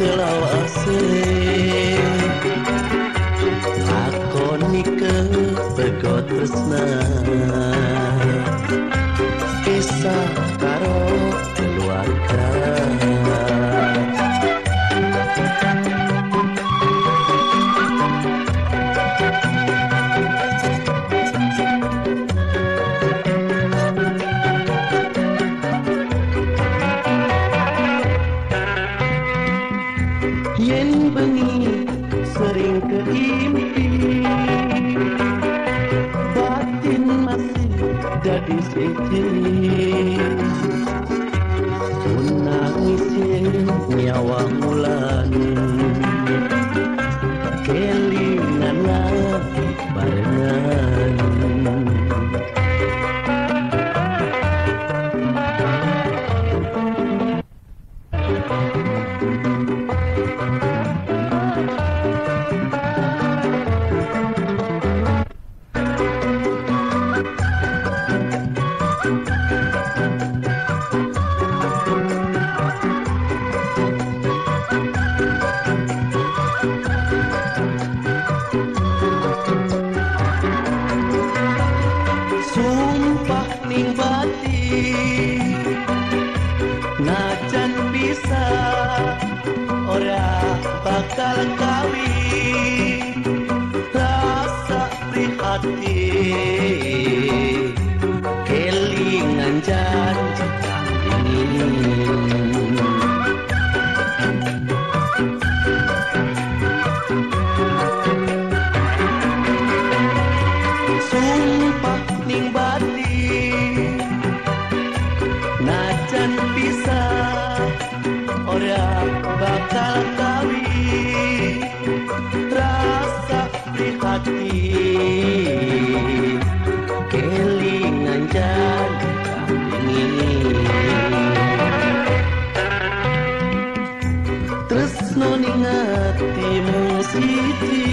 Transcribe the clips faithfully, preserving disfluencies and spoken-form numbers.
selawase lakoni ke pegot tresna kisah karo keluarga. Yen bengi sering keimpi, batin masih jadi seje. Sunangis yen nyawa mulan, kelingan lagi barengan. Sumpah ning batin najan bisa ora bakal kawin rasa prihatin kelingan janji ini. Sumpah ning batin najan bisa ora bakal kawin rasa prihatin kelingan janji ini. Tresno ning atimu siji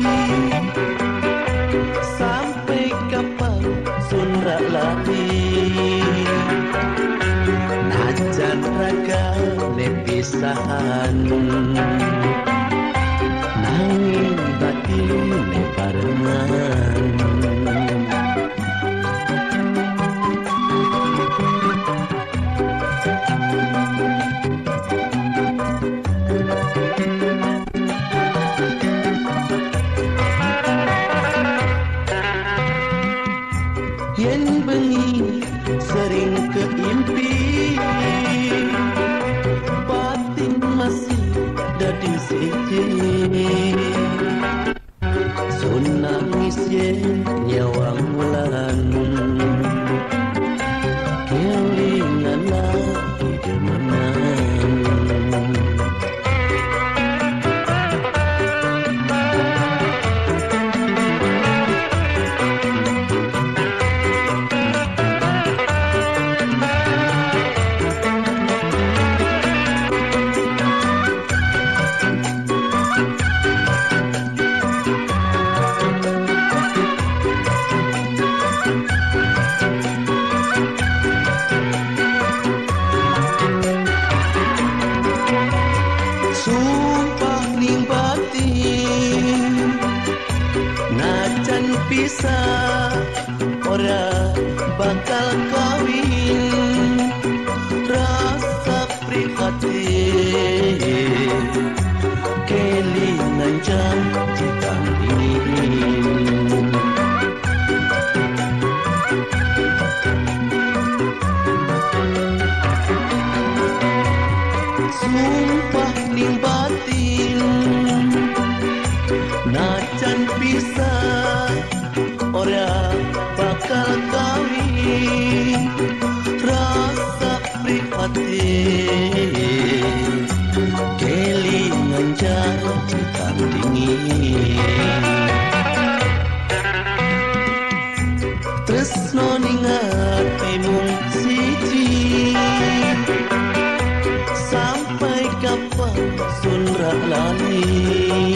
sampai kapan sunra lagi najan raga lepisahan nanging batin barengan. Yen bengi sering keimpi, batin masih dadi seje. Sunangis yen nyawa mulan, kelingan lagi demenan. Sumpah ning batin najan bisa ora bakal kawin rasa prihatin kelingan janji ini. Sumpah ning batin najan bisa ora bakal kawin rasa prihatin kelingan janji dingin. Tresno ning atimu siji sampai kapan sunra lali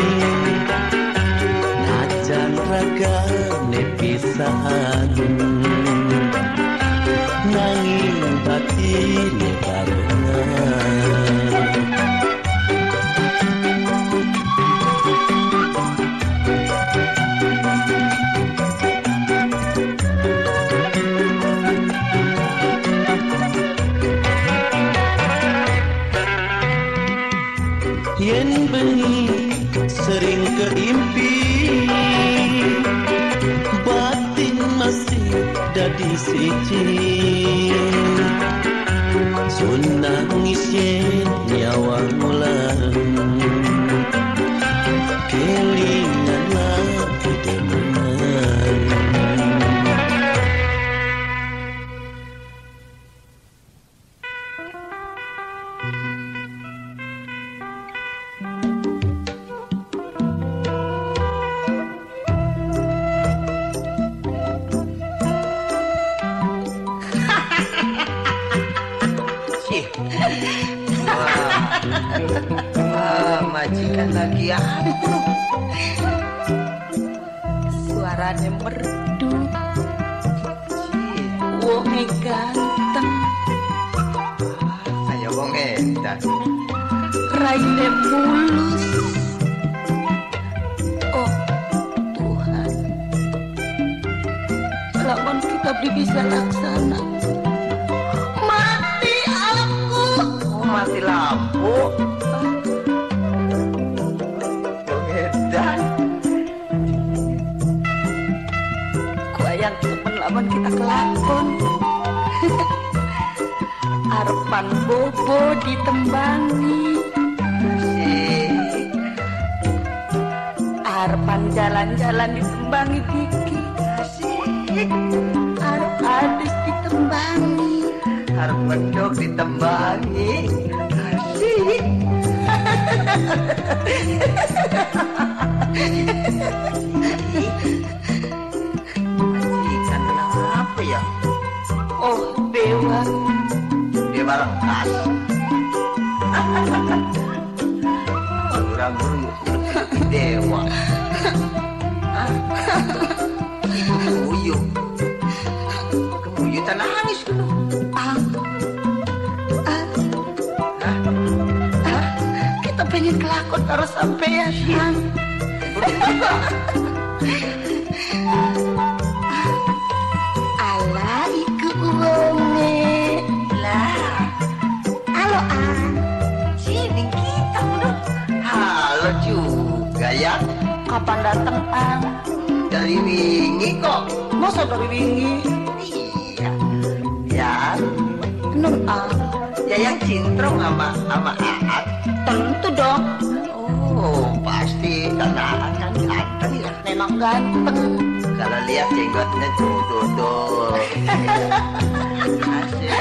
najan raga nepisahan nanging batin barengan. yen bengi sering keimpi batin masih dadi siji sun nangis yen nyawa ngulang kelingan lagi demenan. Wah, majikan lagi apa? Suaranya merdu, wongnya ganteng, Ayo wong edan. raine mulus. Oh Tuhan, lawan kita beli bisa laksana. Mati aku. Oh, mati lampu. Wong edan. Yang temen lawan kita kelakon. Arepan bobo ditembangi, Asik. arepan jalan-jalan ditembangi Diki, Asik. arep adus ditembangi. Harap mendok ditembangi. Asik. Majikan kenapa ya? Oh dewa, Dewa Rengkas. Orang berumur dewa. Itu kemuyu. Kemuyu tak nangis dulu. ah, ah, Hah? ah, kita pengen kelakon harus sampean. Ala iku wonge Lah, halo an sini kita udah. Halo juga ya. kapan dateng an Dari wingi kok. masa dari wingi Iya. Ya, nun an ya yang cintrong sama sama Aat. tentu dong Oh, pasti karena Aat kan ganteng ya. memang ganteng. Kalau lihat jenggotnya dodol. Asik.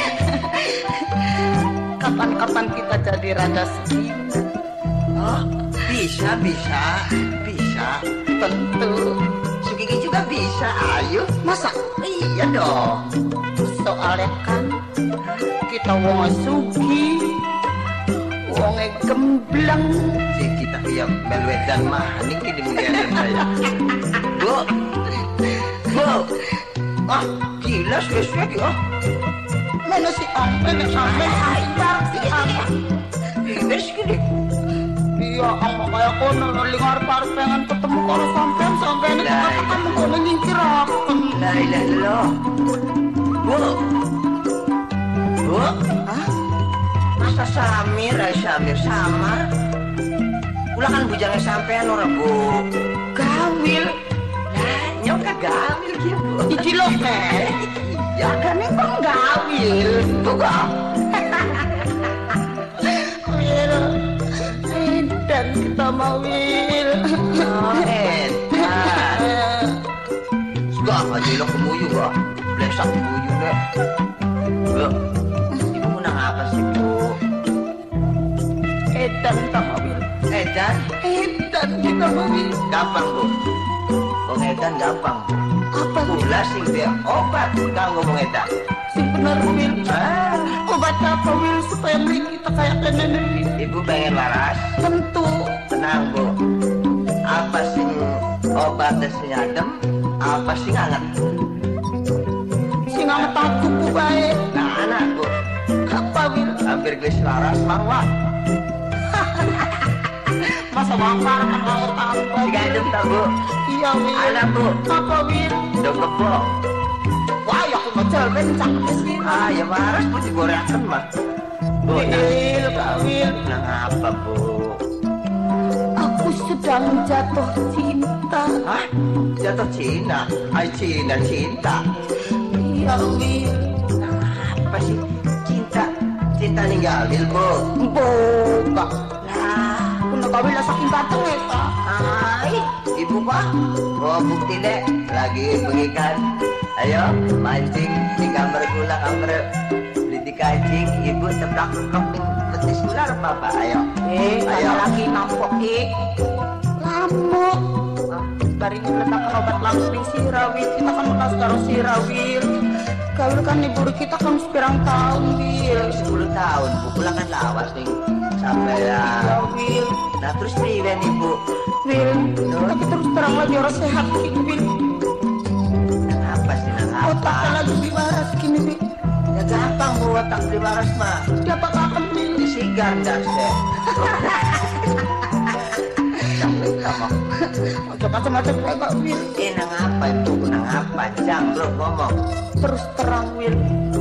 Kapan-kapan kita jadi raja segini Oh, bisa, bisa, bisa. tentu. Sugigi juga bisa, ayo. Masa Iya dong. soalnya kan kita wong sugi, wong gembleng. Si kita yang melwedan maning ini muliakan saya. Bu, bu. Ah, gila spesial ya. Mana si Ampe, nek sampe antar si Ampe. Gila segini. Iya, ang makanya ko nalingar para pengen ketemu kalau sampean sampean itu Lah, katakan mo na nyingkir ako. La ilaha illallah. Bu. Bu. Hah? Masa Samir, eh, Samir samar? Ulah kan bujangnya sampean ora, Bu. Gawil, Lah, nyoka gawil gitu. iki lo ke. Ya kan emang gawil. Buka. Wil, dan kita mau Wil. Oh, edan. Suka apa jilo kemuyu, Bu? Blesak kemuyu deh. Bu. Ibu menang apa sih, Bu? Edan kita mau Wil. Edan. Edan kita mau Wil. Gampang, Bu. Wong edan gampang, Bu. Apa Wil? Gula sing dia obat kanggo wong edan. Sing bener Wil. Ah, Obat apa Wil supaya beli kita kayak nenek Wil? Ibu pengen waras? Tentu. Tenang, Bu. Apa sing obatnya sing adem, apa sing anget? Sing anget aku ku bae. Nah, anak, Bu. Apa Wil? Hampir geus waras mangwa. Masa wakar kan anget apa? Sing adem ta, Bu? Iya Wil. Anak, Bu. Apa Wil? Dong kebo. Wah, ya aku ngecel bencak sih. Ah, ya waras Bu digoreaken mah. Bu, nah, Wil, Kak Wil. nah apa, Bu? sedang jatuh cinta. Hah? Jatuh Cina? Ay, Cina cinta. Iya, Wil. Apa sih? Cinta? Cinta ninggalin, Bu? Boga. Lah, Kena kawin lah saking ganteng ya, Pak. ay, ibu Pak. Oh, bukti deh. Lagi mengikat. Ayo, mancing di kamar gula, kamar beli di kancing. Ibu teplak keping betis ular, Bapak. Ayo. Eh, Ayo. kamu lagi nampok, Ik. Lamuk. Bari meletakkan obat lamuk di Sirawil. Kita kan bekas karo Sirawil. Kawil kan libur kita kan sepirang tahun, Wil. sepuluh tahun, Bu. Pulang kan lawas nih. Sampai ya. Ya, Wil. Nah, terus priwen, Ibu. Wil, tapi terus terang lagi orang sehat gini, Wil. Apa sih, nang apa? Otaknya lagi diwaras gini, Wil. Ya gampang, Bu. Otak beli waras, mah. Dia apa kapan, Wil? Sigar dah, saya. Sampai kamu. Ojo macam-macam kayak Kak Wil. Eh, nang apa itu? Nang apa? Jam, bro, ngomong. Terus terang, Wil.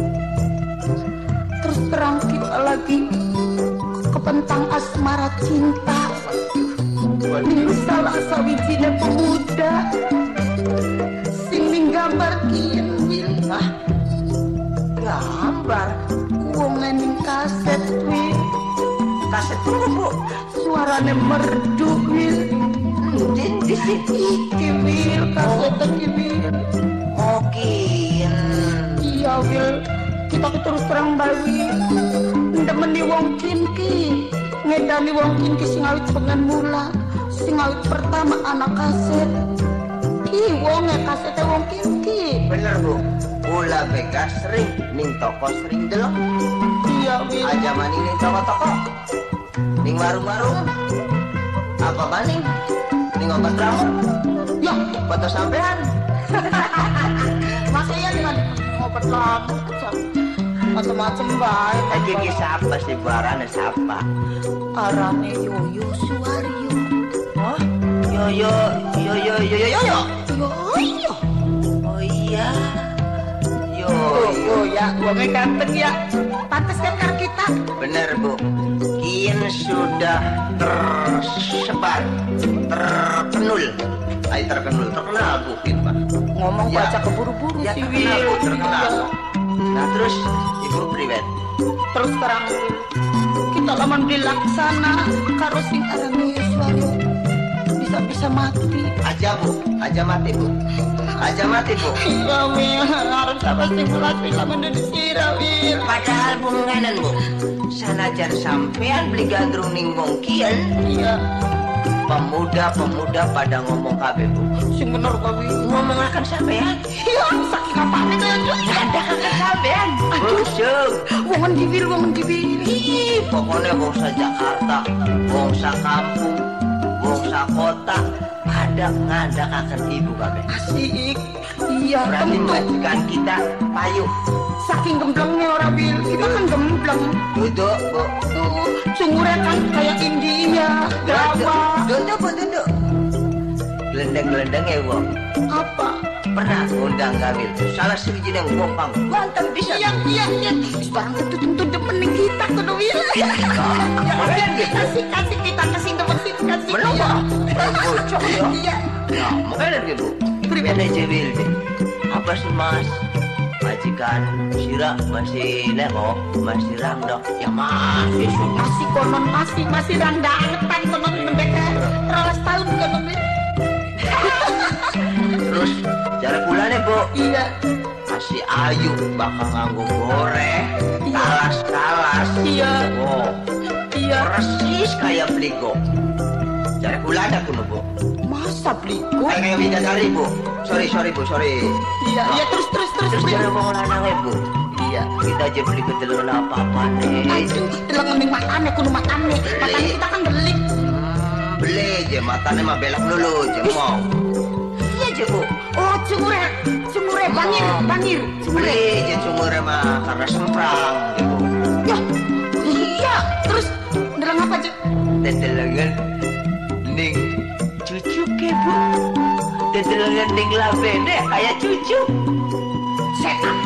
Terus terang kita lagi kepentang asmara cinta. Ning salah sawijine pemuda sing minggambar kian, Wil. Hah? Gambar? Wong ning kaset, Wil. Kaset dulu, Bu. Suarane merdu, Wil. Di, di situ. Iki, Wil, kaset iki, Wil. Mungkin. Iya, Wil. Kita terus terang bae, Wil. Ndemeni wong kinki. Ngedani wong kinki sing awit pengen mula. Sing awit pertama anak kaset. Ki wonge kasete wong kinki. Bener, Bu. Ula beka sering ning toko sering delok. Iya, Wil. Aja maning ning toko-toko. Ning warung-warung. Apa maning? Ning obat rambut. Ya, Foto sampean. masa ya dengan obat lambung macam-macam bae. Aja ki siapa sih barane siapa? Arane Yoyo Suwaryo. Oh, yo yo yo yo yo yo yo. Yoyo. Oh iya. Yo. Oh, oh ya, wongnya ganteng ya. Pantes kan karo kita. Bener, Bu. Kian sudah tersebar, terkenul. Ay, terkenul, terkenal Bu, Kian, Pak. Ngomong Ya. baca keburu-buru Ya, sih, terkenal, Wil. Bu, terkenal. Iya. Nah, terus Ibu priwet. Terus terang, Wil. Kita laman dilaksana karo sing arane Suwaryo. Bisa-bisa mati. Aja, Bu. Aja mati, Bu. Aja mati, Bu. Iya, Wil. Harus apa sih bulan laman dari Sira, Wil. Padahal bunganan, Bu. Sanajan sampean beli gandrung ning wong kian, Iya. pemuda-pemuda pada ngomong kabeh, Bu. Sing bener kok, Wil. Ngomong akan sampean. Iya, saking apane kayak Ada kakak sampean. Busuk. wongen di Wil, wongen di Wil. Ih, pokoknya bangsa Jakarta, bangsa kampung, bangsa kota, ada ngadak akan ibu kabeh. Asik. Iya, Berarti tentu. majikan kita payung. Saking gemblengnya orang Wil. Kita kan gembleng. Duduk, Bu. Tuh, sumurnya kan kayak India, Jawa. Duduk, Bu, duduk. Gelendeng-gelendeng ya, Bu. Apa? Pernah undang Kamil. Salah siji yang gopang. Ganteng bisa. Iya, iya, iya. Sekarang tentu tentu demen nih kita kudu Wil. Ya, Keren gitu. kasih kasih kita kasih demen kita kasih. Menapa? Bocok ya. Iya. Ya, makanya lagi, Bu. Pribadi aja Wil. Apa sih, Mas? Majikan Sira masih neko, masih rangdok. Ya masih sudah. Masih konon masih masih randangetan konon mereka terlalu tahun konon. Terus cara pulangnya, Bu. Iya. Masih ayu bakal nganggo goreng, Iya. kalas-kalas. Iya. Oh, Iya. persis kayak beligo. Cara pulangnya kuno, Bu. Masa beliku? Kayak kayak bidadari, Bu. Sorry, sorry, Bu, sorry. Iya, iya terus terus terus. Terus Wil. cara mau lanangnya, Bu. Iya. Kita aja beli ketelur apa-apa nih. Anjing, telah ngeming matane kudu matane. Matane kita kan belik. Hmm, beli aja, matanya mah belok dulu, aja mau. Iya aja, Bu. Oh, cungure. Cungure bangir, bangir. Cungure. Beli aja sumurnya mah karena semprang, gitu. Ya. Iya. Terus ndelang apa, Cek? Tetelangan ning cucu ke, Bu. Tetelangan ning labene kayak cucu. Setan.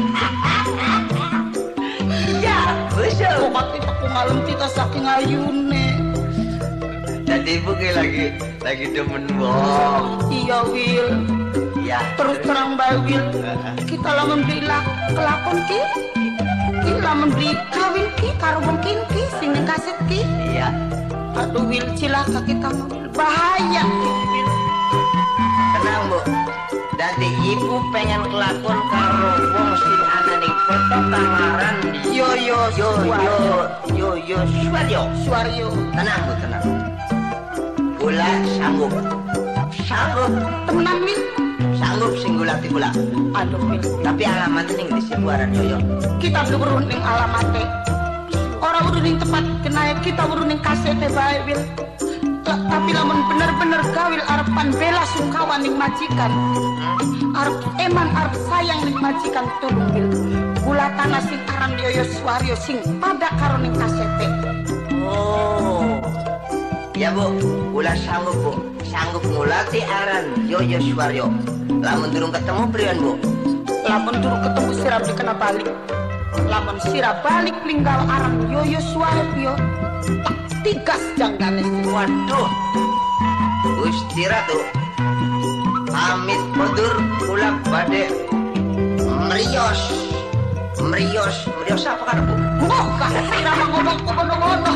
Iya, betul. Obat kita ku ngalem kita saking ayune. Jadi ibu kayak lagi lagi demen wong. Iya Wil. Iya. Terus terang bae Wil. Kita lah membeli lak kelakon ki. Kita membeli kawin ki karo wong kin ki sing ning kaset ki. Iya. Aduh Wil, cilaka kita Wil. Bahaya ki Wil. Tenang Bu. Dadi ibu pengen kelakon karo wong sing ana ning foto kamaran di Yo yo yo yo yo yo Suaryo. Suaryo. Tenang Bu, tenang. Gula sanggup. Sanggup. Temenan Wil. Sanggup singgulati gula. Aduh Wil. Tapi alamatnya ning di Sibuaran Yoyo. Kita belum beruning alamatnya. Orang udah ning tempat kenaya kita beruning kasete bae Wil. Tapi lamun bener-bener gawil arepan bela sungkawan ning majikan. Arep eman arep sayang ning majikan tulung Wil. Gula tanah sing aran Yoyo Suaryo sing pada karo ning kasete. Oh. Ya Bu, gula sanggup Bu. Sanggup ngulati aran Yoyo Suaryo. Lamun durung ketemu prian Bu. Lamun durung ketemu sirap dikena balik. Lamun sirap balik linggal aran Yoyo Suaryo. Tak tigas janggane. Waduh. Gusti Ratu. Pamit mundur kula badhe merios. Merios, merios apa kan Bu? Oh, nama ngomong ngono-ngono.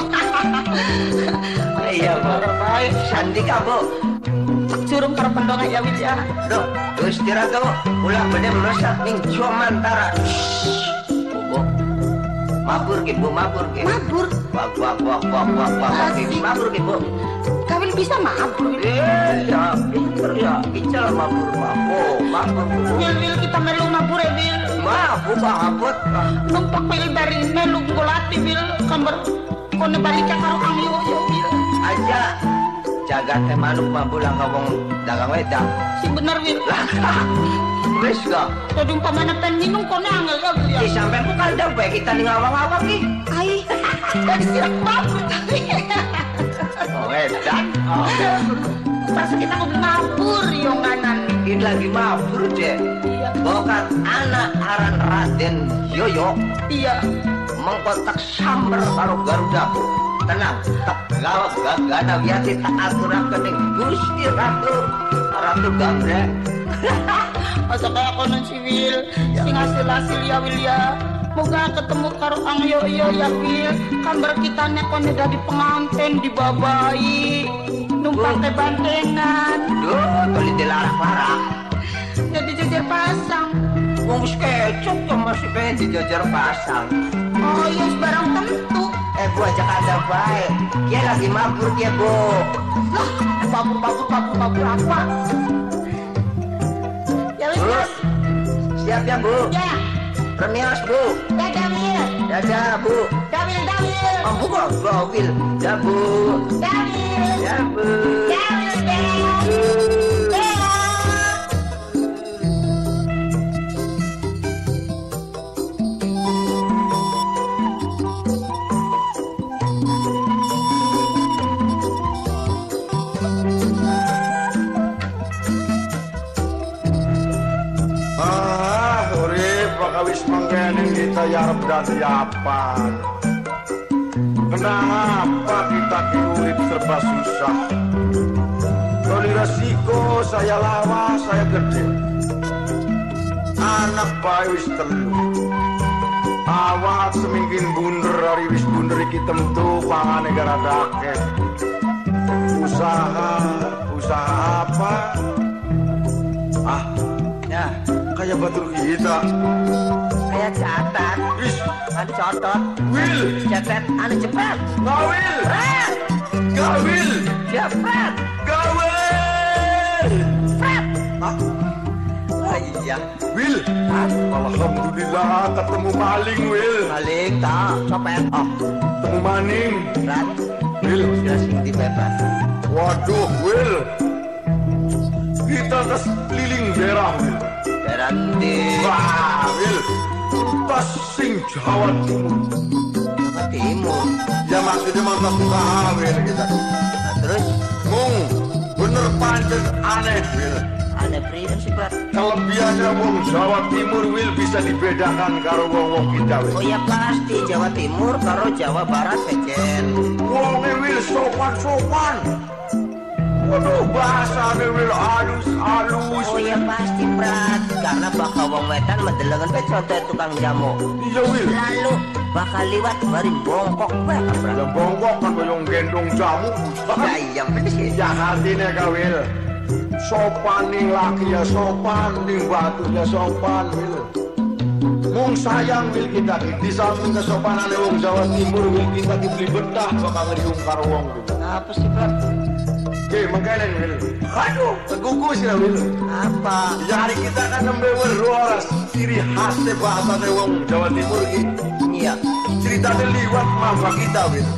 Iya Bu. Baik. Sandika Bu. Curung karo pendonga ya Wil ya. Duh, Gusti Ratu, kula badhe meresap ning Jomantara. Bu. Mabur ki Bu, mabur ki. Mabur. Wah wah wah wah wah wah. Mabur ki Bu. Kawin bisa mabur. Eh, ya, pinter ya. Bicara mabur mabur, mabur Bu. Wil Wil kita melu mabur ya Wil. Mabur banget. Numpak Wil dari melu golati Wil kamber kone balik karo ang Yoyo Wil. Aja jaga teh manuk mabur lang wong dagang wedang. Si bener Wil. Wis ga. Tadi umpamana pen minum kone angel ya Wil ya. Di sampean ku kandang bae kita ning awang-awang ki. Ai. Dari sirak mabur. Oh, wedang. Oh. Pas kita ngobrol mabur yo nganan. Ini lagi mabur, Dek. Iya. Bokat anak aran Raden Yoyo. Iya. Mengkotak samber karo Garuda. Tenang, tak gawat gagana wiati tak aturakeun ning Gusti Ratu. Ratu Gambreng. Masa kayak konon si Wil, sing hasil-hasil ya Wil ya. Moga ketemu karo ang Yoyo ya Wil. Kambar kita nek kone dadi pengantin dibabai. Numpang ke bantengan. Duh, toli dilarak-larak. Jadi jejer pasang. Wong wis kecok kok masih pengen dijajar pasang. Oh iya barang tentu. Eh Bu ajak Anda baik. Dia lagi mabur dia Bu. Lah, mabur mabur mabur mabur apa? Ya wis Bu, Mas. siap ya Bu. Ya. Premios Bu. Dadah Wil. Dadah Bu. Dawil Dawil. Oh Bu kok Wil. Ya Bu. Dawil. Ya Bu. Dawil Dawil. Kawis mengkening kita yarep dadi apa? Kenapa kita urip serba susah? Dari resiko saya lawa, saya gede. Anak bayi wis telu. Awak semingkin bunder hari wis bunder iki tentu pangane gara dake. Usaha, usaha apa? Ah, Ya, kayak batur kita. kayak catat. Wis, Anu cotot. Wil, Catat anu cepat. Gawil, Fred. Gawil, Cepat. Gawil. Fred. Ah, Oh iya. Wil, alhamdulillah ketemu maling, Wil. Maling tak. Copet. Oh, Ketemu maning, Fred. Wil. Sudah sing bebas. Waduh, Wil. Kita ke keliling daerah, Wil. Berarti Wah, Wil. Tas sing Jawa Timur. ke timur. Ya maksudnya mantap usaha, Wil. Kita. Nah, terus Mung, bener pancen aneh, Wil. Kelebihannya priden sih Prat. Kelebihannya wong Jawa Timur Wil bisa dibedakan karo wong-wong kita Wil. Oh ya pasti Jawa Timur karo Jawa Barat Sejen. Wonge Wil sopan-sopan. Waduh bahasane Wil halus-halus. Oh ya pasti Prat, karena bakal wong wetan mendelengan pe contoh tukang jamu. Iya Wil. Lalu bakal liwat bari bongkok bae Prat. Ya bongkok kan koyo gendong jamu. Ya iya bener sih. Ya artinya ka Wil. Sopan ning laki ya sopan, ning batu ya sopan Wil. Mung sayang Wil kita di samping kesopanan wong Jawa Timur Wil kita dibeli bedah bakal ngeriung karo wong Wil. Apa sih Prat? Oke, makanya Wil. Aduh, tegukus ya Wil. Apa? Ya hari kita kan nembe weroras ciri khasnya bahasa wong Jawa Timur iki. Iya. Ceritanya liwat mama kita Wil.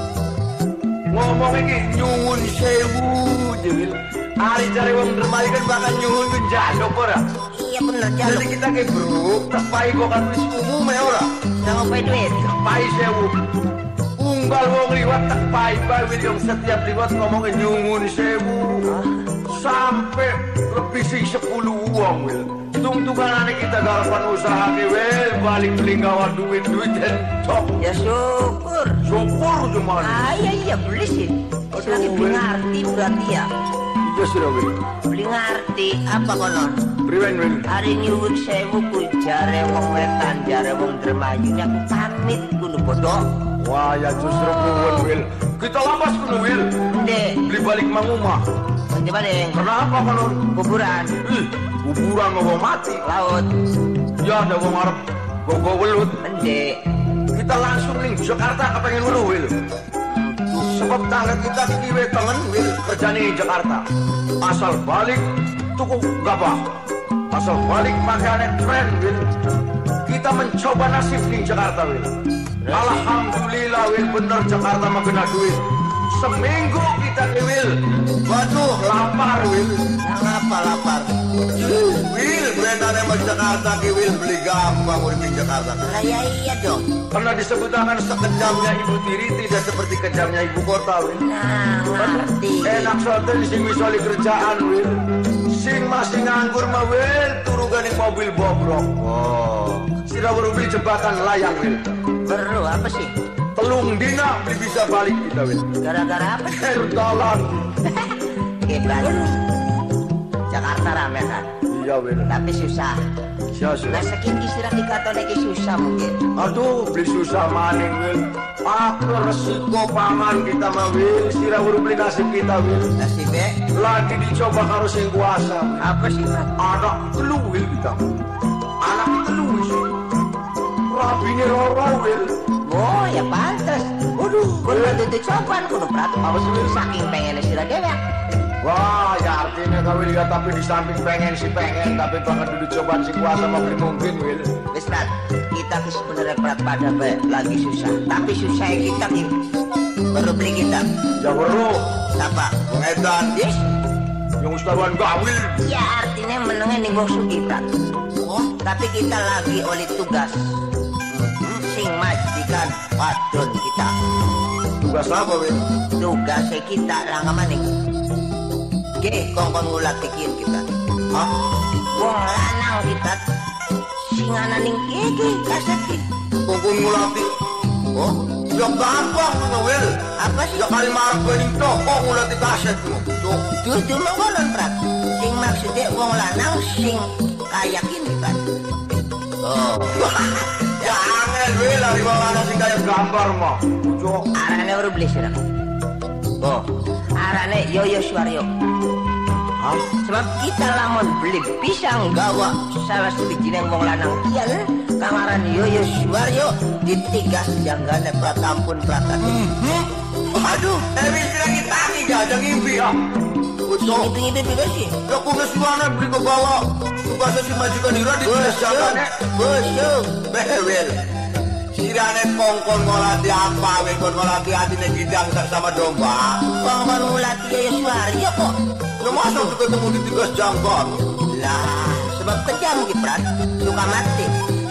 Ngomong iki nyuwun sewu je Wil. Hari cari wong dermai kan bakal nyuwun ke jaluk ora. Iya bener jaluk. Jadi kita ke bro, tepai kok kan wis umum ya ora. Jangan pakai duit. Tepai sewu. Unggal wong liwat tepai bae Wil yang setiap liwat ngomongin nyuwun sewu. Sampai lebih sing sepuluh wong Wil. Tung-tunganane kita garapan usaha ke Wil, balik beli gawa duit-duit dan cok. Ya syukur. Syukur cuma. Ah iya iya beli sih. Lagi beli ngerti berarti ya. Iya sudah Wil. Beli ngerti apa konon? Priwen Wil. Hari nyuwun sewu ku jare wong wetan, jare wong dermayunya aku pamit kudu bodoh. Wah ya justru kuwon Wil. Kita lapas kudu Wil. Ndek, Beli balik manguma. coba deh. Kenapa konon? Kuburan, Ih, kuburan mau mati. laut, Ya ada wong Arab gogo welut. ndek. Kita langsung nih Jakarta kepengen dulu Wil. Sebab tangga kita di kiwe tangan Wil kerjanya di Jakarta. Asal balik tuku gabah. Asal balik makanan tren Wil. Kita mencoba nasib di Jakarta Wil. Alhamdulillah Wil bener Jakarta mah kena duit. Seminggu kita ke Wil. Waduh lapar Wil. Ngapa lapar? Wil berenang sama Jakarta ke Wil beli gampang urip di Jakarta. Lah ya iya dong. Karena disebutkan sekejamnya ibu tiri tidak seperti kejamnya ibu kota Wil. Nah, ngerti. Enak soten sing misali kerjaan Wil. Sing masih nganggur mah Wil turu gani mobil bobrok. Oh. Sira baru beli jembatan layang Wil. Perlu apa sih? Telung dina beli bisa balik kita Wil. Gara-gara apa sih? Air talan. Hebat. Jakarta rame kan? Iya Wil. Tapi susah. Sia sia. Nah sekin kisirah dikatone ki susah mungkin. Aduh beli susah maning Wil. Aku resiko pangan kita mah Wil. Sira baru beli nasib kita Wil. Nasib be. Lagi dicoba karo sing kuasa. Apa sih Pak? Anak telu Wil kita. Anak telu sih. Rabine roro Wil. Oh ya pantes. Waduh, kudu tutup sopan kudu peratu. Apa sih Wil? Saking pengennya sirah dewek. Wah, ya artinya kau lihat tapi di samping pengen sih pengen, tapi banget dulu cobaan si kuasa mau beli mungkin, Wil. Wis Prat, kita ki sebenarnya Prat pada be, lagi susah. Tapi susah kita ki baru beli kita. Ya baru, Apa? pengedan, Yes. yang ustawan gawil. Ya artinya menengah nih bos sugi Prat. Oh, tapi kita lagi oleh tugas. Hmm, sing majikan wadon kita. Tugas apa, Wil? Tugasnya kita langga maning. Oke, kongkong ngulat tikin kita. Hah? Wong lanang kita. Singana ning kiki kaset ki. Kongkong ngulati. Oh, Ya gampang, no, Wil. apa sih? Ya kali marah bening toko ngulati kaset mo. Tuh. Dudu mengkonon Prat. Sing maksudnya wong lanang sing kayak ini Prat. Oh, Ya angel, Wil. Dari mana sih kayak gambar mo. Tuh. arane ora beli sirah. Oh, arane Yoyo Suwaryo. Hah? Sebab kita lamun beli pisang gawa salah sebijining wong lanang kian kangaran Yoyo Suwaryo ditigas janggane pratampun pratan. Aduh, eh Wil kira kita nih gak ada ngimpi ya. Betul. Itu-itu bebas sih. Ya aku nges mana beli ke bawah. Tugasnya si majikan Ira di tugas jalannya. Bosyo. Bewel. Sirane kongkon ngolati apa, wekon ngolati hatine gidang tak sama domba. Kongkon ngulati Yoyo Suwaryo kok. Lu masa tuh ketemu di tugas jangkon? Lah, sebab kejam Gibran, suka mati.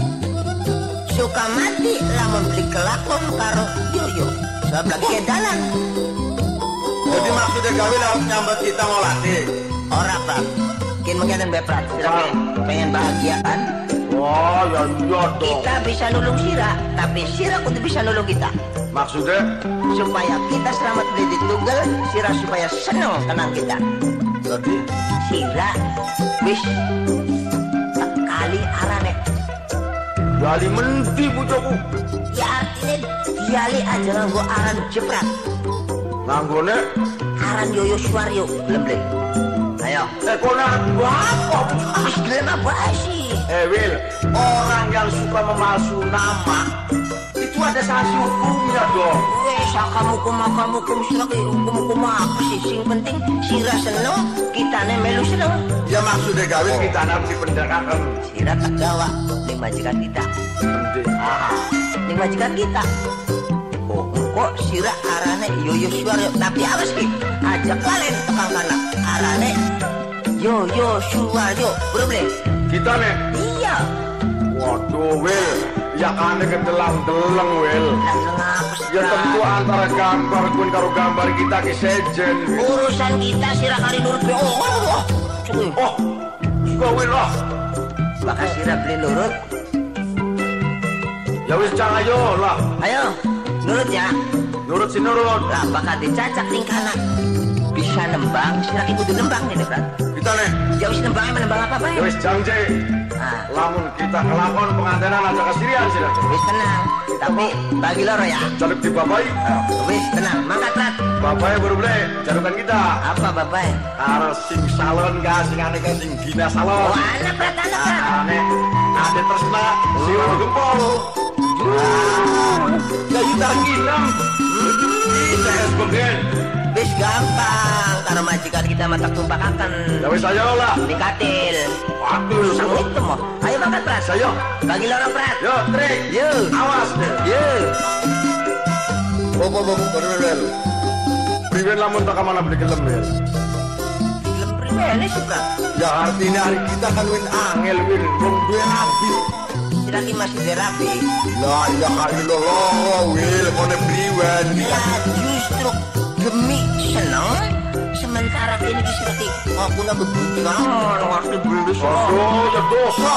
Suka mati lamun beli kelakon karo Yoyo. Sebab lagi kedalan. Jadi maksudnya gawe lah nyambat kita ngolati. Ora Prat. Kin mengkian beprat, sira pengen bahagia kan? Wah, ya iya dong. Kita bisa nulung Sira, tapi Sira kudu bisa nulung kita. Maksudnya? Supaya kita selamat beli di tunggal, Sira supaya seneng tenang kita. Jadi? Sira, wis kali arane. Gali menti bujoku. Ya artinya diali aja nganggo aran jeprat. Nganggone? Aran Yoyo Suwaryo, belum-belum. Ayo. Eh, kona, apa? Wis gelem apa sih? Eh, Will, orang yang suka memalsu nama itu ada sanksi hukumnya dong. Wes, kamu kamu kamu Sira ke hukum-hukum apa sih? Sing penting Sira seneng, kitane melu seneng. Ya maksudnya gawe oh. Kita nanti pendekatan. Sira tak gawa ning majikan kita. Penting. Ah, ning majikan kita. Oh, kok Sira arane Yoyo Suwaryo, tapi apa sih? Ajak kalian tekan kana. Arane Yoyo Suwaryo, boleh? Kita nih? Iya. Waduh, Will. Ya kan kedelang-deleng, Will. Ya tentu antara gambar kun karo gambar kita ke sejen. Urusan kita Sira kali nurut be. Oh, oh, cuy. Oh, juga Will lah. Bakal Sira beli nurut. Ya wis cang ayo lah. Ayo, nurut ya. Nurut si nurut. Lah bakal dicacak ning kana. Bisa nembang, Sira ki kudu nembang nih, Bro. Kita nih. Ya wis nembang menembang apa bae. Ya wis jangje. Ah. Lamun kita kelakon pengantenan aja kesirian sih. Wis tenang, tapi bagi loro ya. Jaluk di babai. Wis tenang, mangkat Prat. Babai baru boleh jalukan kita. Apa babai? Karo sing salon ga sing ane ka sing Gina salon. Oh, anak Prat, anak Prat. Ane ade tresna sing gempol. Ya yutar ginem. Kita es bengen. Wis gampang, karo majikan kita mata tumpakaken. Ya wis ayo lah. Di katil. Waduh, sangit mo. Ayo mangkat Prat. Ayo. Bagi loro Prat. Yo, trik. Yo. Awas deh. Yo. Bobo bobo bobo Wel. Priwen lamun tak mana beli gelem Wel. Gelem priwen sih Prat. Ya artinya hari kita kan win angel win wong duwe rabi. Sira ki masih duwe rabi. La ilaha illallah Wel kone priwen. Ya justru demi seneng sementara kini Sira ki aku nak bebujangan waktu beli semua. Aduh, ya dosa.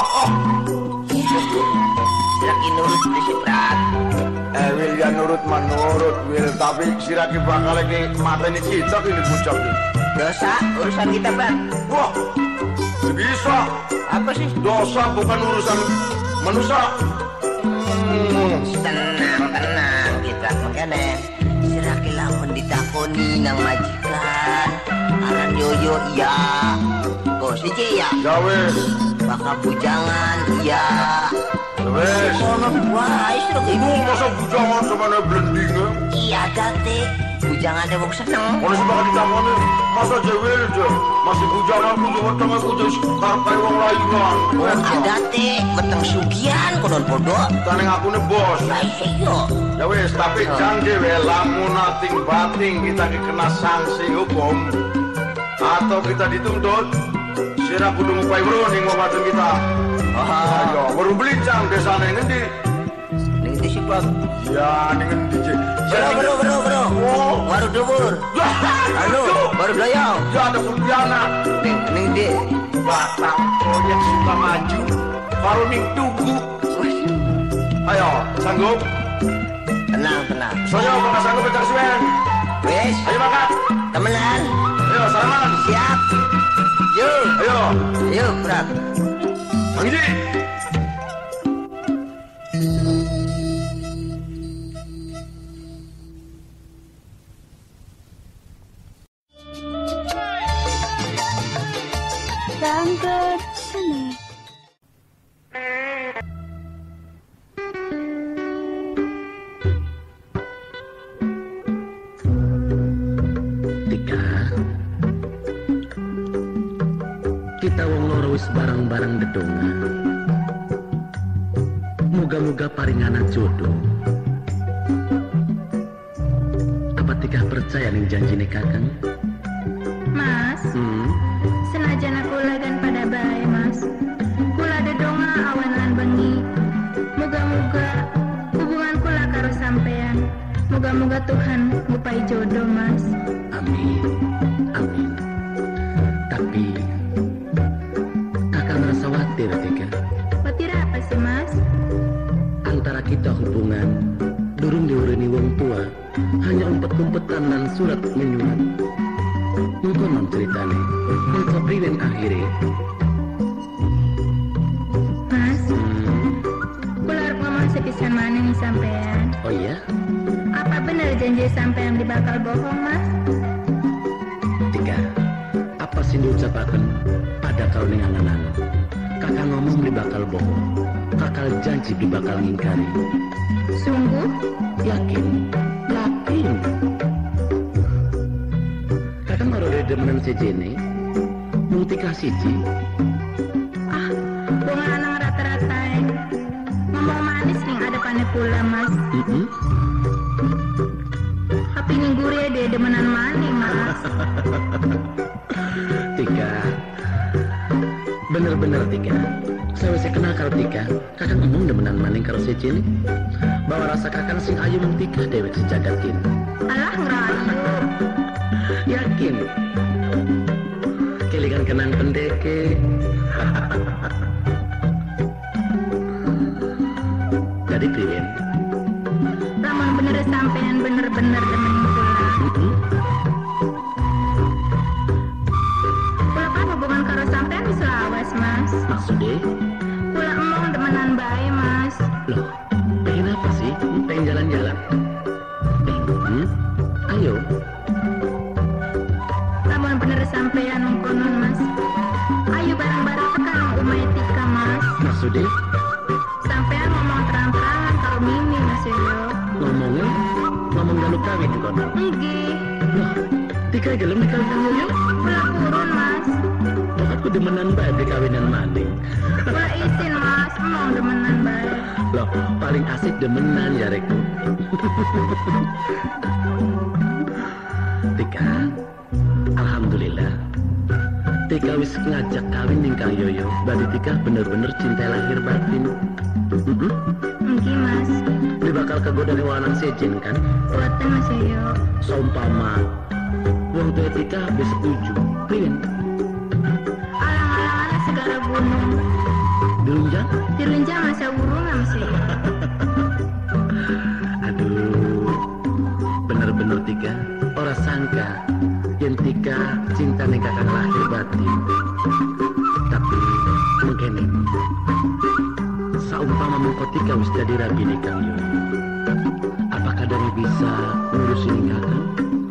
Sira ki nurut si Prat. Eh Wil ya nurut menurut Wil tapi Sira ki bakal lagi mateni kita kini bucak ini. Dosa urusan kita Prat. Wah, bisa. Apa sih? Dosa bukan urusan manusia. Hmm. Tenang, tenang kita makanya Sira ki lamun ditakoni nang majikan aran Yoyo iya. Oh siji ya. Ya wis. Bakal bujangan iya. Wes, ono wae sira ki. Ibu masa bujangan samane blending. Iya date. Bujangan wong seneng. Ono sing bakal ditakoni, masa jewel je. Masih bujangan kudu weteng kudu karpe wong lainan. Oh adate weteng sugihan konon podo. Tane ngakune bos. Lah iya. Ya wes, tapi jang dhewe lamun nating bating kita kena sanksi hukum atau kita dituntut. Sira kudu ngupai bro ning wadon kita. Ah, ayo baru beli jang desane ngendi? Ning ndi sih, Bang? Ya ning endi je? Bro, bro, bro, bro. Oh, baru dhuwur. Halo, baru doyong. Ya ada Pontianak. Ning ning ndi? Batang proyek suka maju. Baru ning tugu. Ayo, sanggup? Tenang, tenang. Soyo bakal sanggup pencak suwen. Wes, Ayo makan. temenan. Ayo salaman. Siap. Yo, Ayo. yo, Prat. Mangji. Bangkit sini. Tika, kita wong loro wis barang-barang dedonga. Muga-muga paringana jodoh. Apa Tika percaya ning janjine Kakang? Mas, Hmm. senajan aku lagan pada bae Mas. Kula dedonga awan lan bengi. Moga-moga hubungan kula karo sampean. Moga-moga Tuhan ngupai jodoh Mas. Amin. Amin. Tapi pesan dan surat menyurat. Konon ceritane, mengko priwen akhire. Mas, Hmm, kula arep ngomong sepisan maneh nih sampean. oh iya? Apa bener janji sampean di bakal bohong, Mas? Tika, apa sih diucapakan pada kau ning angan-angan? Kakak ngomong di bakal bohong, kakak janji di bakal ngingkari. Sungguh? Yakin? Yakin? Kakak baru ada demenan sejene, mau Tika siji. Ah, bunga anang rata-rata eh. Ngomong manis nih ada pane pula, Mas. Mm-mm. Tapi ningguri deh demenan maning, Mas. Tika, bener-bener Tika. Saya bisa kenal karo Tika. Kakak ngomong demenan maning karo sejene. Bahwa rasa kakak sing ayu mung Tika dewek sejagatin. Alah ngerayu. Yakin? Kelingan kenang pendeke. Jadi priwen? Lamun bener sampean bener-bener demen kula. Mm-mm. Kula kan hubungan karo sampean wis lawas, Mas. Maksudnya? Kula emong demenan bae, Mas. Loh, pengen apa sih? Pengen jalan-jalan? Hmm? Ayo. Lamun bener sampean mengkonon, Mas. Ayo bareng-bareng tekan umay Tika, Mas. Maksudnya? Sampean ngomong terang-terangan karo Mimi, Mas Yoyo. Ngomongnya? Ngomong galuk kawin kono. Nggih, Loh, Tika gelem dikawin kang Yoyo? kula kurun, Mas. Loh, aku demenan bae dikawinan maning. Kula izin, Mas, emong demenan bae. Loh, paling asik demenan ya Rekku. Tika, alhamdulillah. Tika wis ngajak kawin ning Kang Yoyo. Berarti Tika bener-bener cinta lahir batin. Mm-mm. Nggih, Mas. Dia bakal kegoda dari wanang sejen kan? Boten, Mas Yoyo. Saumpama wong tua Tika wis setuju. Priwen? Alang-alang segara gunung. Dilunjang? Dirunjang masa urung, Mas Yoyo. Aduh, bener-bener Tika. Ora sangka yen Tika cinta ning kakang lahir batin. Tapi mungkin saumpama mengko Tika wis dadi rabi ning Kang Yoyo. Apakah dari bisa ngurusin ning kakang?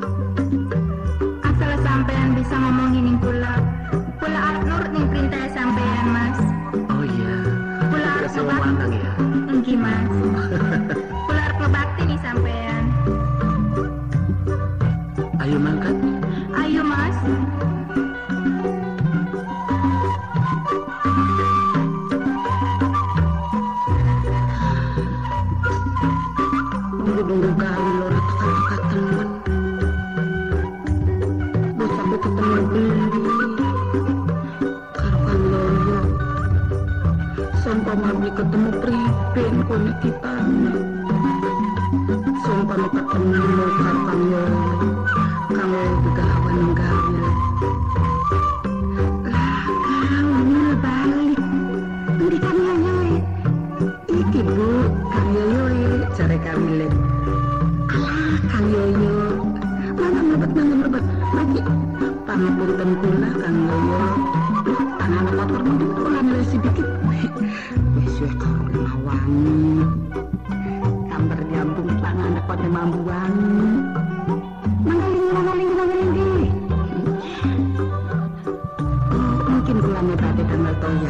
Asal sampean bisa ngomongin ning kula. Kula arep nurut ning perintah sampean, Mas. Oh iya, Kula arep kasih wong lanang ya. Nggih, Mas. Kula arep ngebakti nih sampean. Ayo mangkat. Ayo, Mas. Nunggu-nunggu kali lo rata-rata temen. Bos aku ketemu beli karo Kang Yoyo. Sumpah mabli ketemu priben kono kita. Sumpah mau ketemu karo Kang Yoyo. Kang Yoyo begawan gawe. Lah, Kang Yoyo balik. Ndi Kang Yoyo? Iki Bu, Kang Yoyo cari Kamile. Alah, Kang Yoyo. Mana merebet, mana merebet. Lagi, pangapunten kula, Kang Yoyo. Loh, tangan motor motor kula ngelesi dikit. Wis wis karo wangi. Gambar nyambung tangan kote mambu wangi. Manggaling, manggaling, manggaling di. Oh, mungkin kula nebate tanggal toya.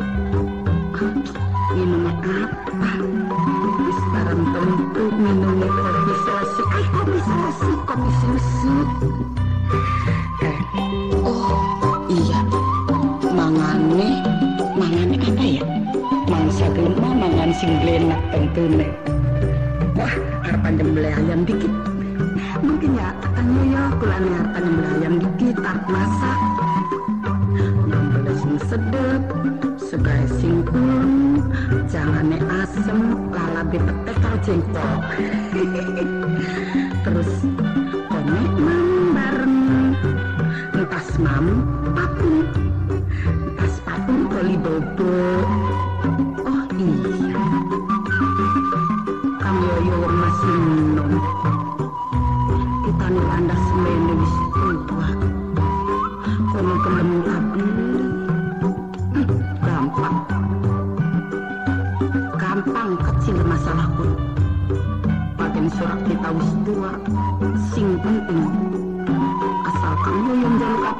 Minum apa? Wis bareng tentu minum kopi susu. Ay, kopi susu, kopi susu. Eh, oh iya, mangane, mangane apa ya? Mangsa kelima, mangan sing blenak tentune. Wah, harapan jembele ayam dikit. Mungkin ya, katanya ya, kulane harapan jembele ayam dikit, arep masak. Jembele sing sedep, sebae sing kulung, jangane asem, lalabe petek karo jengkol. Terus komitmen bareng, entas mam, papung, entas papung koli bobo. Oh iya, Kang Yoyo masih minum. Kita nih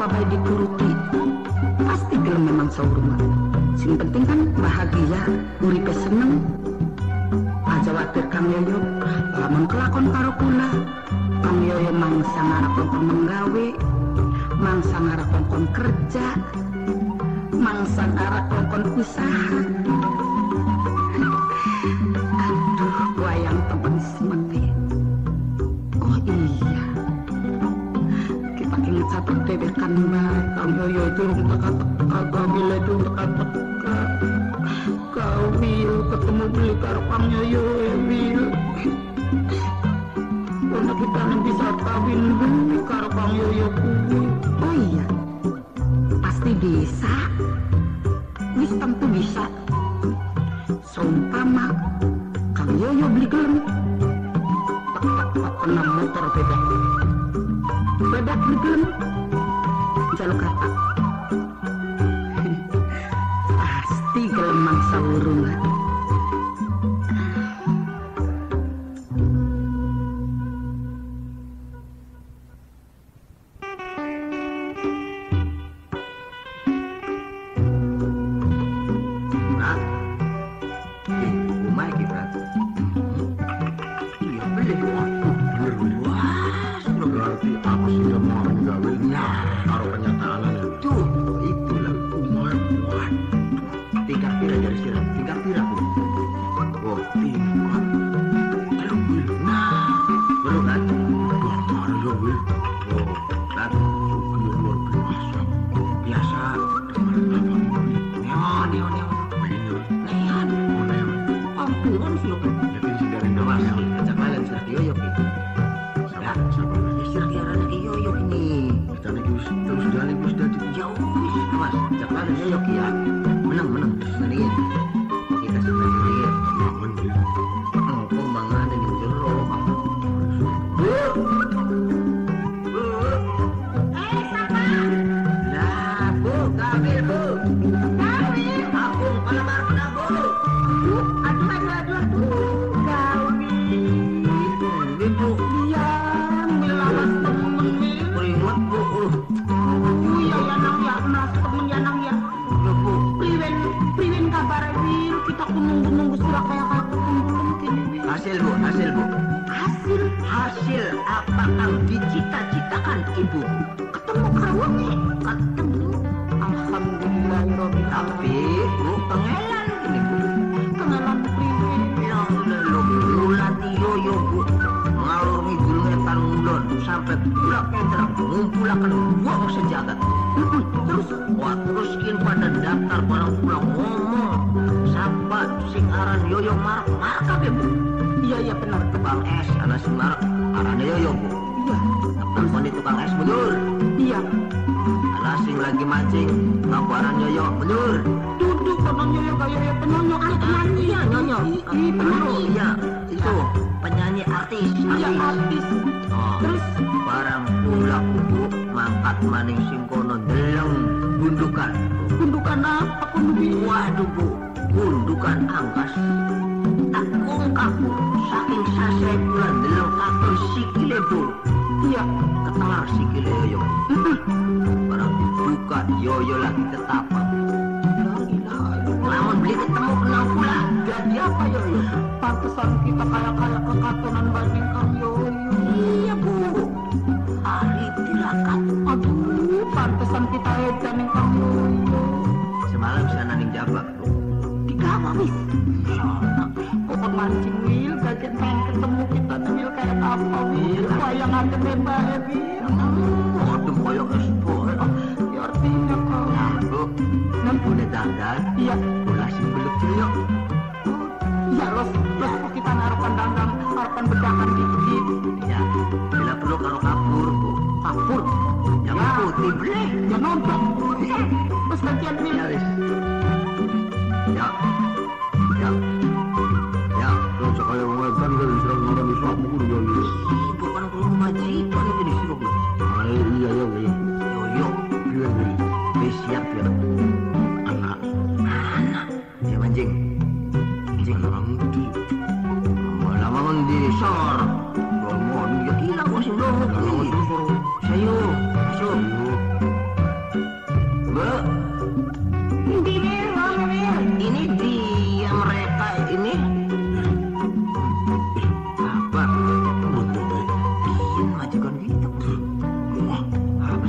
apa baik dituruti pasti gelem memang saurungan. Sing penting kan bahagia, uripe seneng. Aja watir Kang Yoyo, lamun kelakon karo kula. Kang Yoyo mangsa ngarep kongkon menggawe, mangsa ngarep kongkon kerja, mangsa ngarep kongkon usaha. Aduh, wayang temen seperti. Oh iya, kita ingat satu bebekan mbak Kang Yoyo itu teka-teka, Gawil itu teka-teka. Gawil ketemu beli karo Kang Yoyo, Wil. Karena kita bisa kawin dulu karo Kang Yoyo kuwi. Oh iya, pasti bisa. Wis tentu bisa. Seumpama Kang Yoyo beli gelem, tak kena motor bebek, bebek beli gelem, jaluk kata. Pasti gelem mangsa urungan.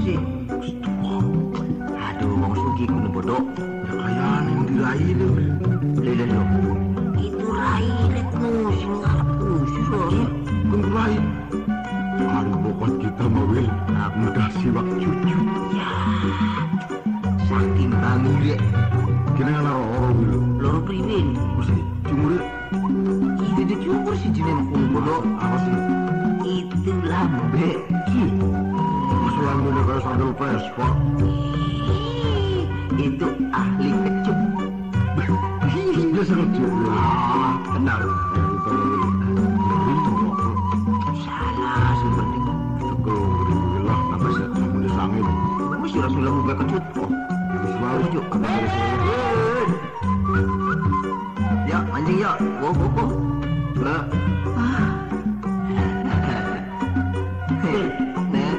sih? Aduh, wong sugih kudu bodoh. Ya kayaan yang diraih itu. Lihat dong. Itu rai lek nu sing ngarep usul. Kan diraih. Hari pokok kita mah Wil. Mudah siwak cucu. Ya. Saking bangire. Kini ala orang Wil. Loro priwin. Mesti cumure. Itu di cumur si jeneng kudu bodoh. Apa sih? Itu lambe. Sih. Masalah ini kayak sandal Vespa. Itu ahli kecup. Dia sangat cukup. Ah, kenal. Kita lagi. Salah sebenarnya. Itu kalau lah apa sih? Kamu disangin. Mesti Rasulullah muka kecut. Oh, Selalu yuk. Ya, anjing ya. Wow, wow, wow. Lah. Nen.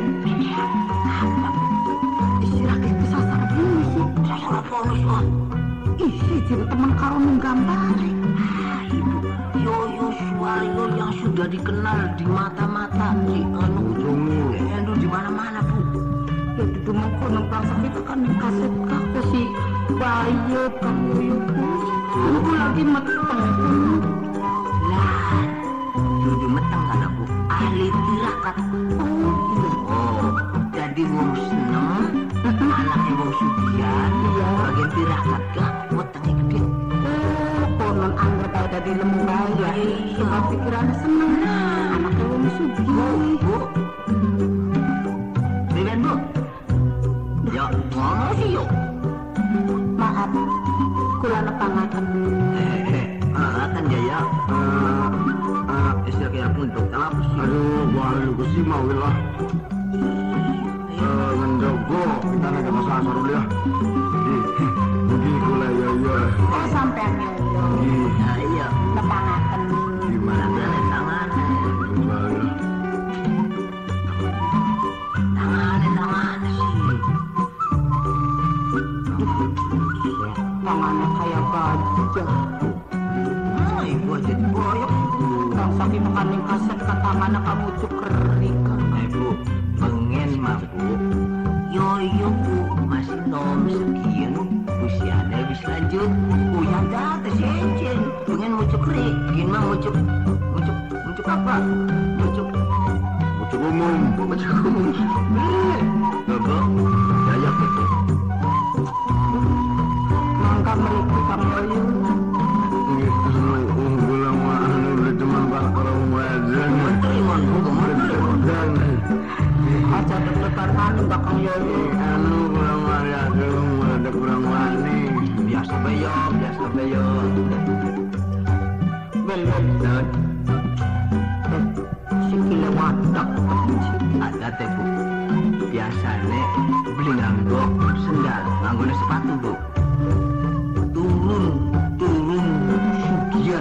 Istirahat ke sasar dulu sih. Sasar polis lah. Isi jadi teman karo menggambari. Ah, ibu. Yoyo Suwaryo yang sudah dikenal di mata-mata si anu. Anu di mana-mana, Bu. Ya itu mau kono prasat itu kan yang kaset kakak si bayi kamu itu. Aku lagi meteng. Lah, dudu meteng kan aku. Ahli tirakat. Oh, jadi wong seneng, anaknya wong sugihan, bagian tirakat lah, wetenge gede. Oh, konon anggap ada di lembaga ya. Sebab pikirannya seneng. Anaknya wong sugih. Bu, Riven Bu, ya ngomong sih yuk. Maaf, kula nepangaken. Hehehe, akan jaya. Istirahat kayak pun untuk apa sih? Aduh, bahaya ke si mau lah. Menjogo, kita nak kena sasar dulu ya. Pergi kula ya ya. Oh, sampean yo. Nah iya, Nepangaken. Gimana? tangannya tangannya, Bahaya. tangannya tangannya sih. Tangannya kayak gajah. Ah, ibu jadi boyok. Orang sakit makanin kaset ke tangannya kamu tuh kering. Eh Bu, pengen mah Bu. Yoyo Bu, masih nom sekian. Usianya habis lanjut. Uyan data sejen. Pengen mucuk kering. Gin mah mucuk. Mucuk, mucuk apa? Mucuk. Mucuk umum. Mucuk umum. Eh, Bu, jaya gitu. Mangka mereka kamu ayo. Unggulang mah anu beli teman bang orang wajan. Teriman Bu, Dan Aja deg-degan anu bakal yoyo. anu kurang Maria dong ada kurang wani. biasa beyo, biasa beyo. Belum. Dan Sikile wadak. ada teh Bu. Biasanya beli nganggo sendal, nganggo sepatu Bu. Turun, turun sugian.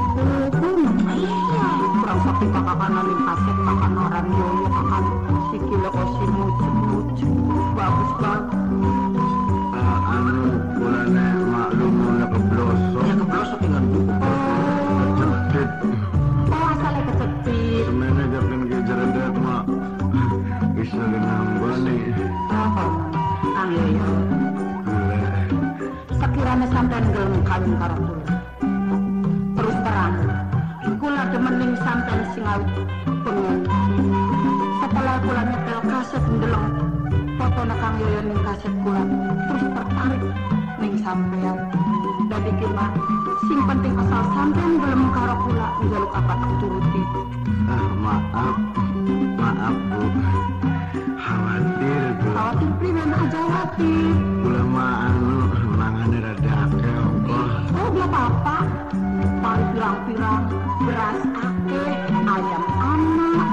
Iya. Kurang sakit kakak kanan kaset makan orang yoyo makan sikile kosi mucuk-mucuk. Bagus banget. Anu kulane maklum na keblosok. Ya keblosok dengan Bu. Cetit. Oh, asalnya kecepit. Semene jakin ke jarendet mak. Bisa genambani. Oh, kang yoyo. Gula. Sekiranya sampean gelem kawin karo kula. Terus terang, kula demening sampean sing awit pengen. Setelah kula nyetel kaset ndeleng fotone Kang Yoyo ning kaset kula, terus tertarik ning sampean. Dadi ki mah sing penting asal sampean gelem karo kula njaluk apa tak turuti. Ah, maaf. Maaf, Bu. Khawatir, Bu. Khawatir priwen aja khawatir. Kula mah anu mangane rada akeh ongkos. Oh, dia apa-apa. Paling pirang-pirang beras akeh, ayam anak.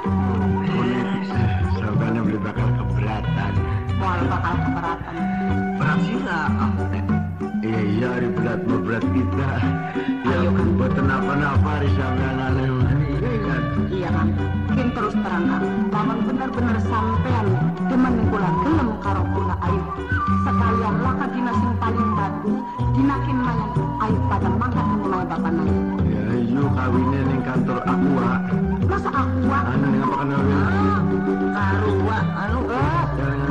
Sabarnya beli bakal keberatan. Moal bakal keberatan. Berat sih lah. Iya iya hari berat mau berat kita. Ayo, kan. Buat kenapa-napa hari sampean aneh kan. Iya kan, kin terus terang kan, lamun bener-bener sampean demen kula gelem karo kula ayo sekalian laka dina sing paling bagus dinakin mayan ayo pada mangkat mengenai bapak naya. Ya iya kawinnya ning kantor Aqua. Masa aku Anu ning apa kenal ya? Karua, anu. eh Yang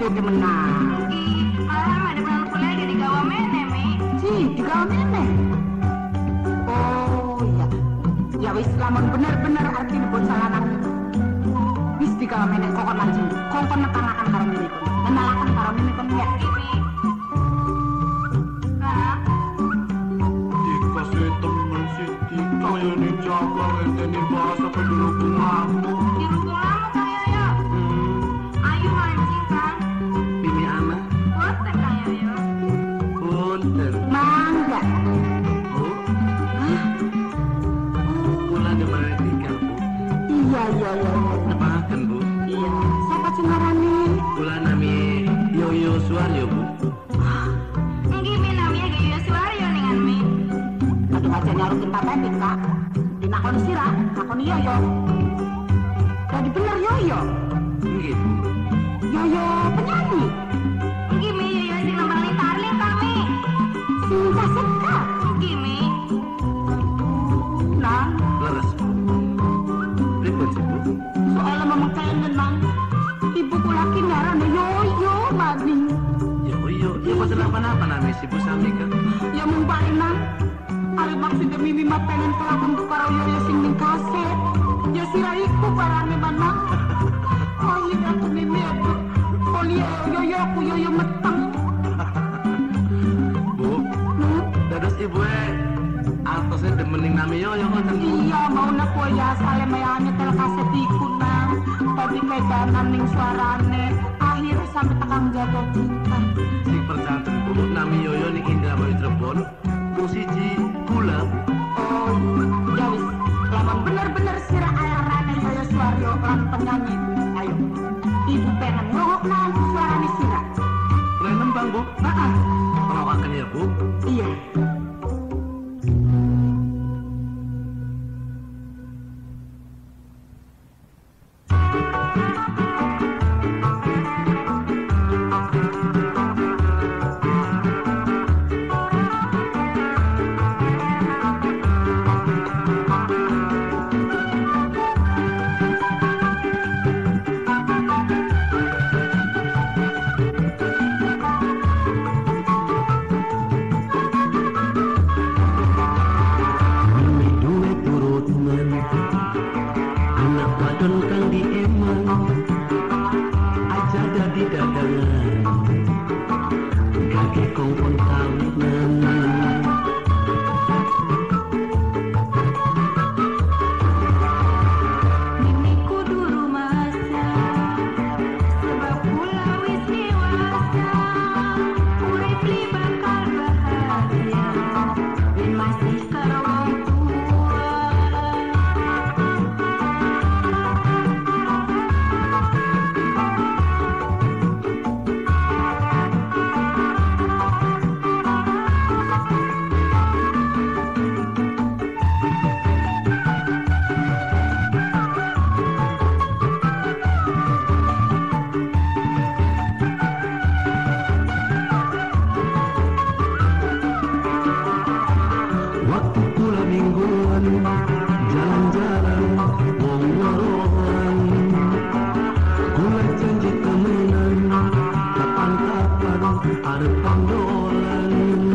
bete menang. Malam ada bulan kuliah jadi gawa mene, Mi. Si, digawa mene. Oh iya. Ya wis lamun bener-bener arti pun salah nang. Wis digawa mene kokon mancing. Kokon netanakan karo mene kon. Nenalakan karo mene kon ya. Mi. Nah, Dikasih temen Siti kaya nih jaga ngenteni bahasa pendukung kamu. di rukun lama kayak ya. Ayo mancing kan. Bini anak, Botek kayak ya. punten. Mangga. Bu, kula ada matika, Bu. Iya iya iya. iya. Nepaken, Bu. Iya. Siapa sih ngarani? Kula nami Yoyo Suaryo, Bu. Enggi Mi namanya Gayo Suaryo dengan Mi. Aduh aja nyarutin papetik kak. Dinakoni sirah, nakoni yoyo. Jadi bener yoyo. Nggih, Bu. Yoyo penyanyi. Enggi Mi Yoyo sing nembang tarling kami. Sinta sekar. Enggi Mi. Nah, Leres, Bu. Pripun sih, Bu? soalnya memang kangen nang. Ibu kulaki ngarane yoyo maning. Yoyo, ya boten apa-apa nami si Bu sami kan. Ya mung bae nang. Ari maksudnya mimi mah pengen kelakon karo yoyo sing ning kaset. Ya sira iku barane manang. Oh iya aku mimi aku. Oh iya yoyo aku yoyo meteng. Bu, Hmm? dados ibu e altosnya demening nami Yoyo ngoten, Bu. Iya mau nak ya sale mayane tel kaset iku nang. Tadi kedanan ning suarane. Akhirnya sampai tekan jatuh cinta. Sing perjanten, Bu, nami Yoyo ning Indramayu Cirebon. Mung siji gula, Bu. Oh ya wis. Lamun bener-bener sira ayarane Yoyo Suaryo lan penyanyi. Ayo. Ibu pengen ngrungok nang suarane sira. Keren nembang, Bu. Heeh. Pengawakan ya, Bu. Iya. Duwe turunan anak wadon kang diemang aja dadi dagangan kaki kongkon kawinan. Mimi kudu rumasa sebab kula wis dewasa. Urip li bakal bahagia yen masih karo wong tua. Waktu kula mingguan jalan-jalan wong waroan kula janji temenan kapan-kapan arep pangdolan.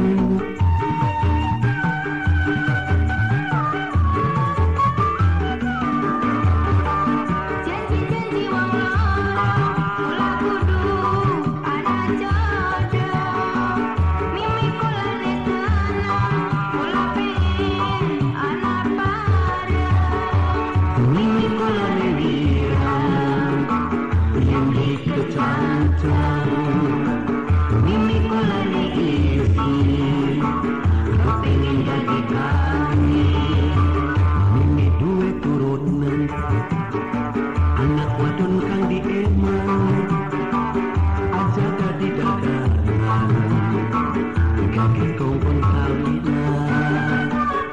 Janji-janji wong loro kula kudu ada jodoh. Mimi kula nesana kula pengen anak bareng. Mimi kula newirang yang dikecancang. Mimi kula isi kepengen jadi kami. Mimi duwe turunan anak wadon kang diemang aja dadi dagangan kaki kongkon kawinan.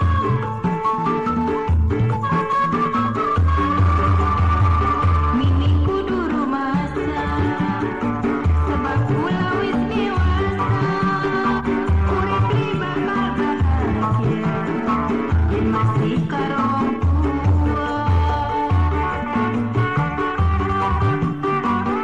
Mimi kudu rumasa sebab kula wis dewasa. Urip li bakal bahagia yen masih karo wong tua.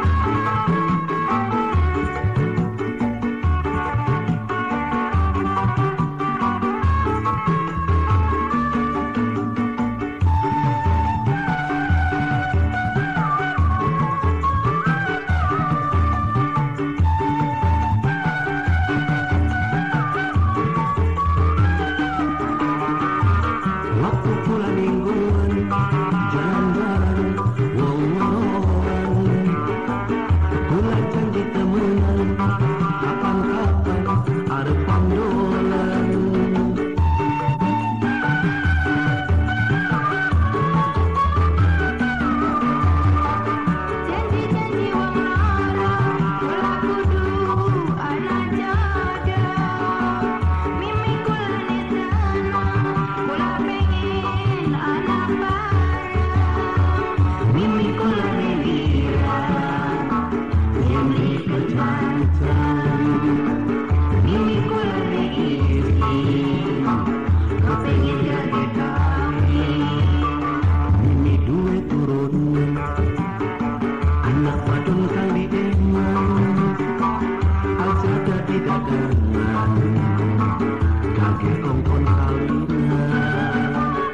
anak wadon kali emang aja dadi dagangan kage kongkon kawinan.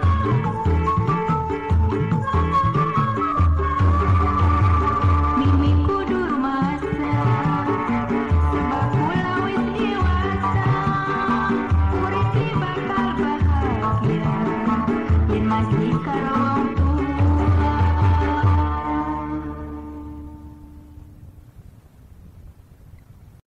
Mimi kudu rumasa sebab kula wis dewasa urip bakal bahagia yen masih karo